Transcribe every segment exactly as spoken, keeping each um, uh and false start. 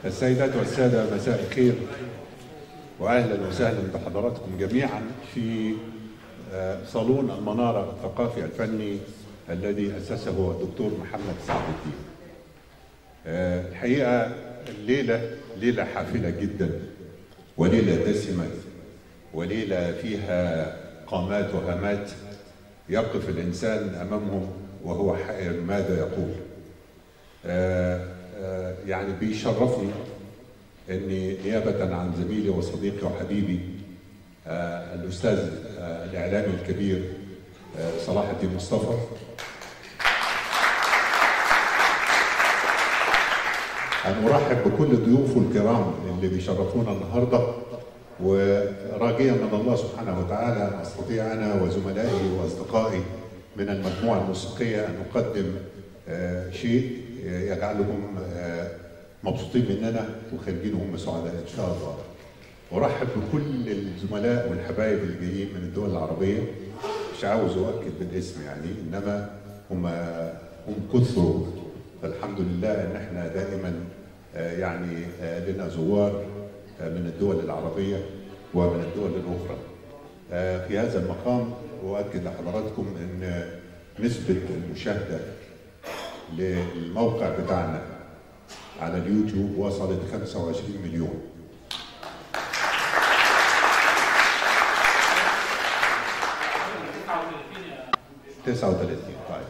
السيدات والسادة، مساء الخير وأهلا وسهلا بحضراتكم جميعا في صالون المنارة الثقافي الفني الذي أسسه الدكتور محمد سعد الدين. الحقيقة الليلة ليلة حافلة جدا، وليلة دسمة، وليلة فيها قامات وهامات يقف الإنسان أمامهم وهو حائر ماذا يقول. يعني بيشرفني أني نيابة عن زميلي وصديقي وحبيبي الأستاذ الإعلامي الكبير صلاح الدين مصطفى أن أرحب بكل ضيوفه الكرام اللي بيشرفونا النهارده، وراجيا من الله سبحانه وتعالى أن أستطيع أنا وزملائي وأصدقائي من المجموعة الموسيقية أن نقدم شيء يجعلهم مبسوطين مننا وخارجين هم سعداء إن شاء الله. أرحب بكل الزملاء والحبايب اللي جايين من الدول العربية، مش عاوز أؤكد بالاسم يعني، إنما هم هم كثروا، فالحمد لله إن إحنا دائما يعني لنا زوار من الدول العربية ومن الدول الأخرى. في هذا المقام أؤكد لحضراتكم إن نسبة المشاهدة للموقع بتاعنا على اليوتيوب وصلت خمسة وعشرين مليون. تسعة وثلاثين. طيب.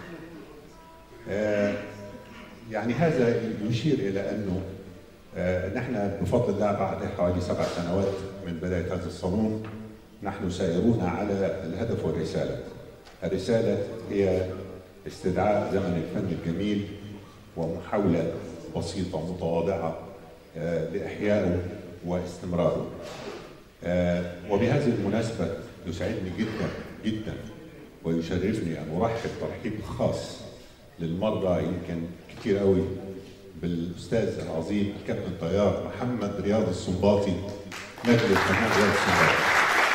آه يعني هذا يشير إلى أنه آه نحن بفضل الله بعد حوالي سبع سنوات من بداية هذا الصالون نحن سائرون على الهدف والرسالة. الرسالة هي استدعاء زمن الفن الجميل ومحاولة بسيطة متواضعة آه لإحيائه واستمراره. آه وبهذه المناسبة يسعدني جدا جدا ويشرفني أن أرحب ترحيب خاص للمرة يمكن كتير قوي بالأستاذ العظيم الكابتن طيار محمد رياض السنباطي، نجل الفنان رياض السنباطي.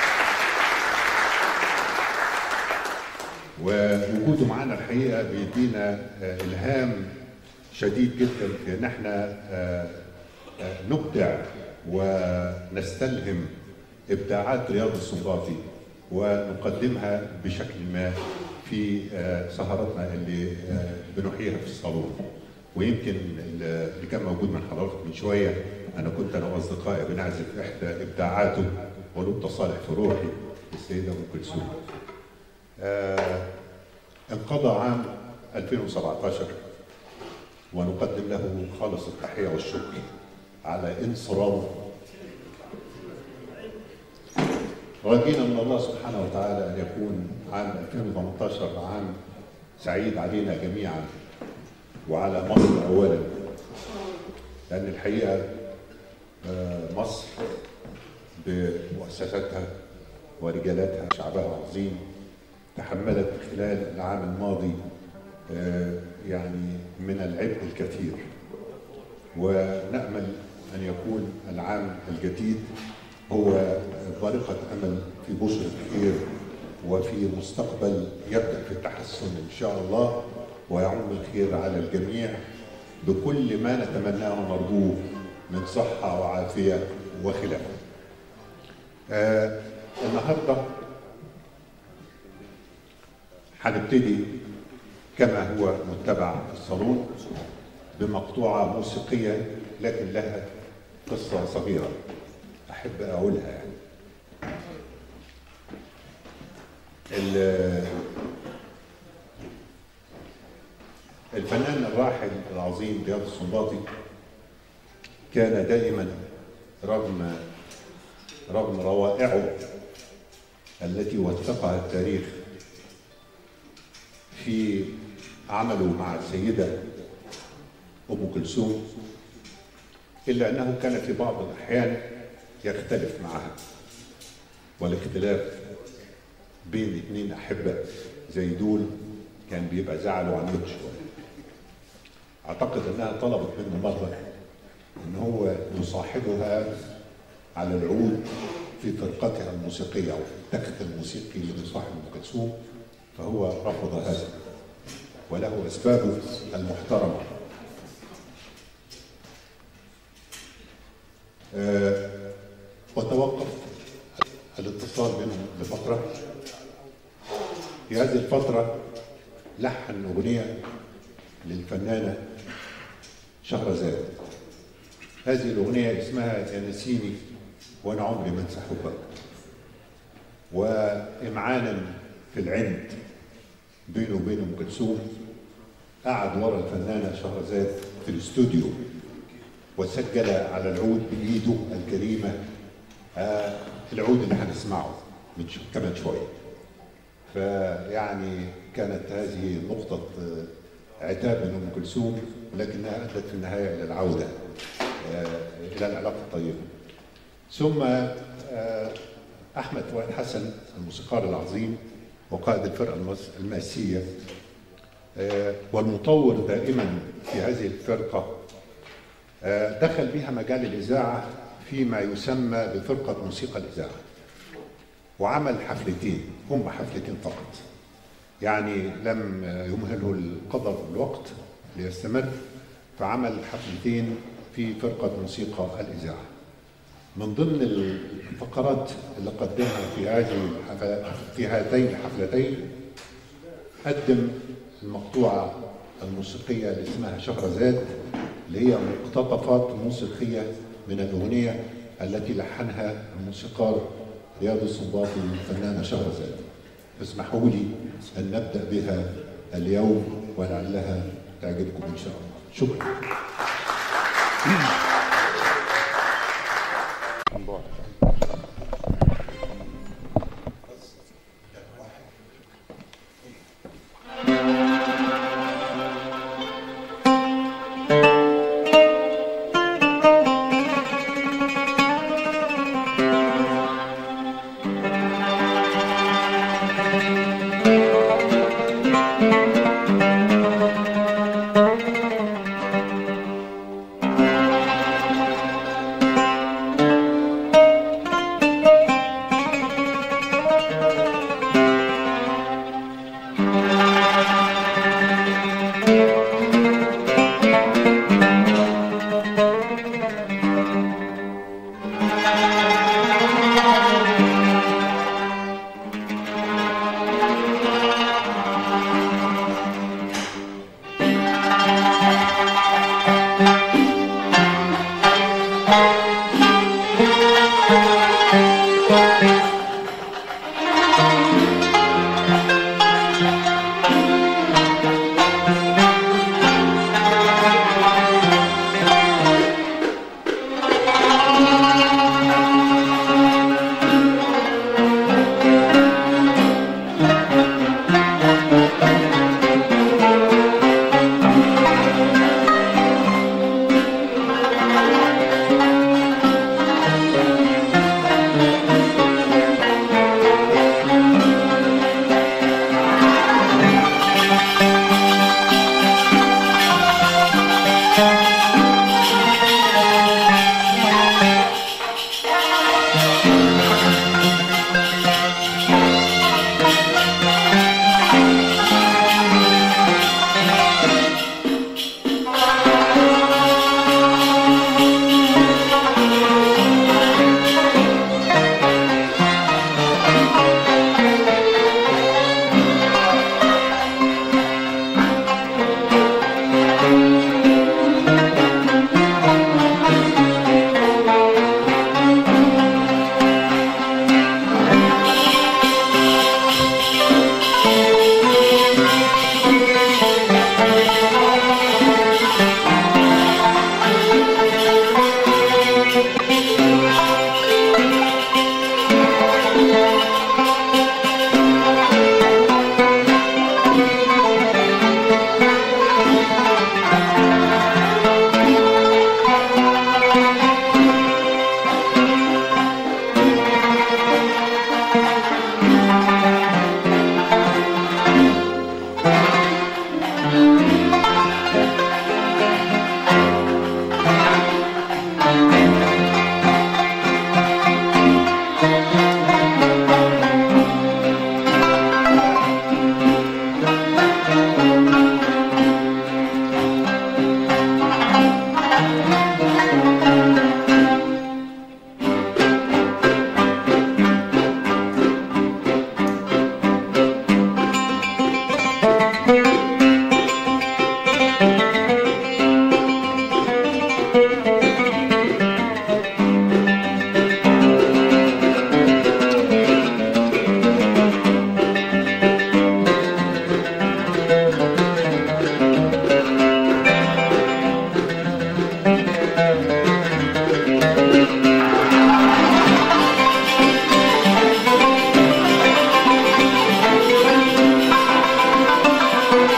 ووجوده معنا الحقيقة بيدينا إلهام شديد جدا في إن احنا نبدع ونستلهم إبداعات رياض السنباطي ونقدمها بشكل ما في سهراتنا اللي بنحييها في الصالون. ويمكن اللي كان موجود من حضراتكم من شويه، انا كنت انا واصدقائي بنعزف احدى ابداعاته ولو صالح في روحي السيده ام كلثوم. انقضى عام ألفين وسبعة عشر ونقدم له خالص التحيه والشكر على انصرامه، راجينا من الله سبحانه وتعالى ان يكون عام ألفين وثمانية عشر عام سعيد علينا جميعا وعلى مصر اولا، لان الحقيقه مصر بمؤسساتها ورجالاتها شعبها عظيم تحملت خلال العام الماضي يعني من العبء الكثير، ونامل ان يكون العام الجديد هو بارقة أمل في بشرة خير وفي مستقبل يبدأ في التحسن إن شاء الله، ويعم الخير على الجميع بكل ما نتمناه ونرجوه من صحة وعافية وخلافة. آه النهارده هنبتدي كما هو متبع في الصالون بمقطوعة موسيقية لكن لها قصة صغيرة أحب أقولها. يعني الفنان الراحل العظيم رياض السنباطي كان دائما رغم رغم روائعه التي وثقها التاريخ في عمله مع السيدة أم كلثوم، إلا أنه كان في بعض الأحيان يختلف معها، والاختلاف بين اثنين أحبة زي دول كان بيبقى زعله عنيد شوية. أعتقد أنها طلبت منه مرة أن هو يصاحبها على العود في فرقتها الموسيقية أو في التخت الموسيقي اللي بيصاحب أم كلثوم، فهو رفض هذا وله أسبابه المحترمة. آه وتوقف الاتصال بينهم لفترة. في هذه الفترة لحن أغنية للفنانة شهرزاد. هذه الأغنية اسمها يا نسيني وأنا عمري ما أنسى حبك. وإمعانا في العند بينه وبين أم كلثوم قعد ورا الفنانة شهرزاد في الاستوديو وسجل على العود بإيده الكريمة آه العود اللي هنسمعه من كمان شوية. فيعني كانت هذه نقطة عتاب من أم كلثوم، ولكنها أدت في النهاية إلى العودة آه إلى العلاقة الطيبة. ثم آه أحمد فؤاد حسن الموسيقار العظيم وقائد الفرقة الماسية آه والمطور دائما في هذه الفرقة آه دخل بها مجال الإذاعة فيما يسمى بفرقة موسيقى الإذاعة، وعمل حفلتين، هم حفلتين فقط، يعني لم يمهله القدر والوقت ليستمر، فعمل حفلتين في فرقة موسيقى الإذاعة. من ضمن الفقرات اللي قدمها في هذه في هاتين الحفلتين قدم المقطوعة الموسيقية اللي اسمها شهرزاد، اللي هي مقتطفات موسيقية من الأغنية التي لحنها الموسيقار رياض السنباطي الفنانة شهرزاد. فاسمحوا لي أن نبدأ بها اليوم ولعلها تعجبكم إن شاء الله. شكرا.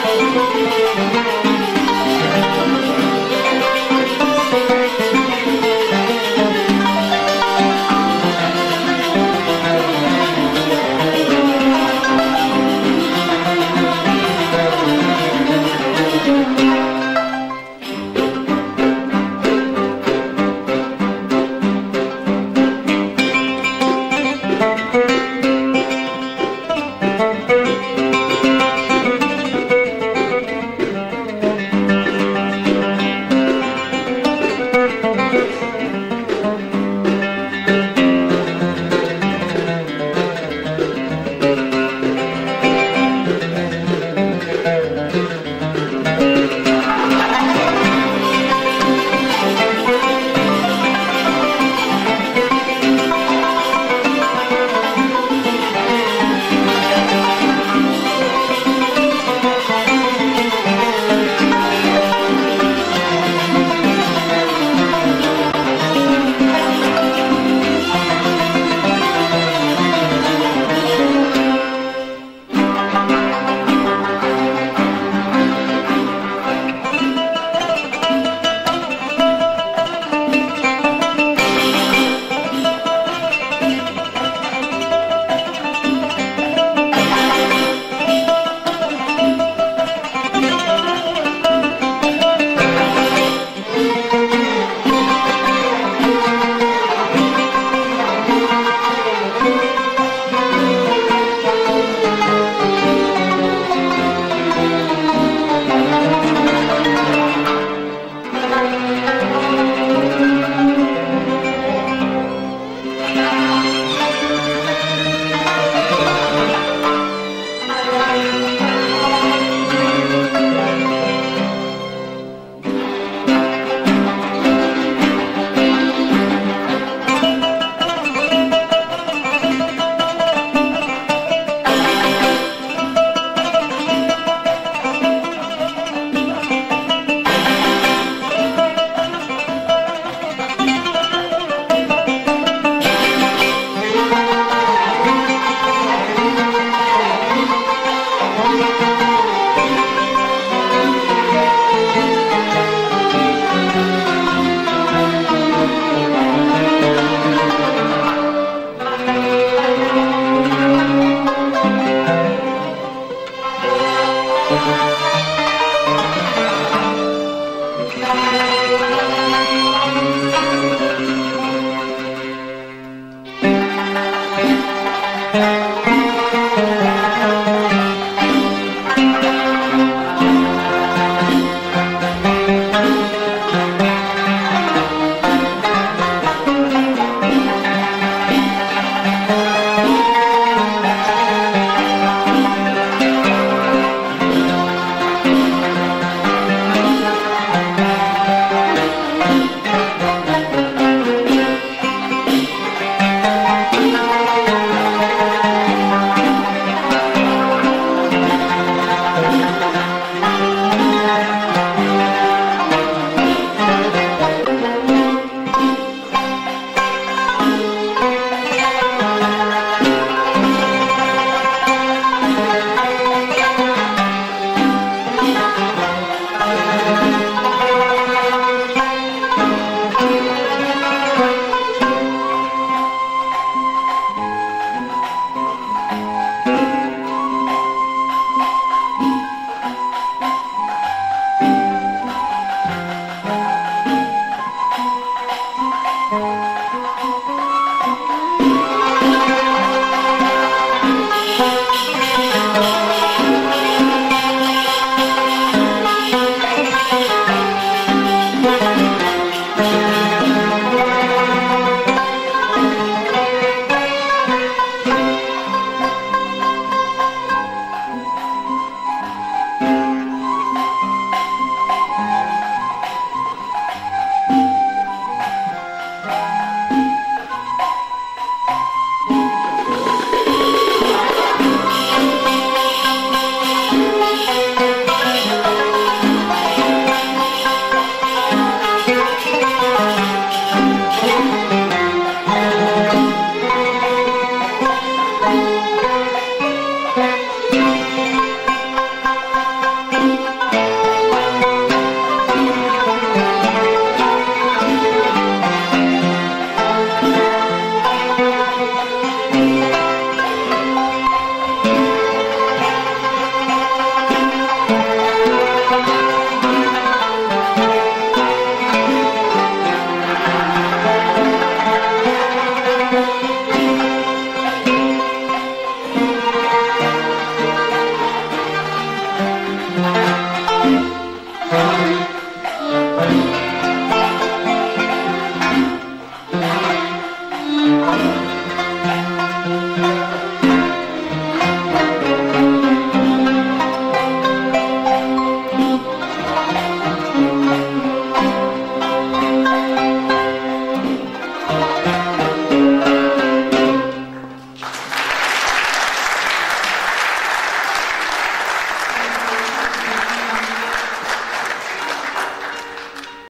Thank you.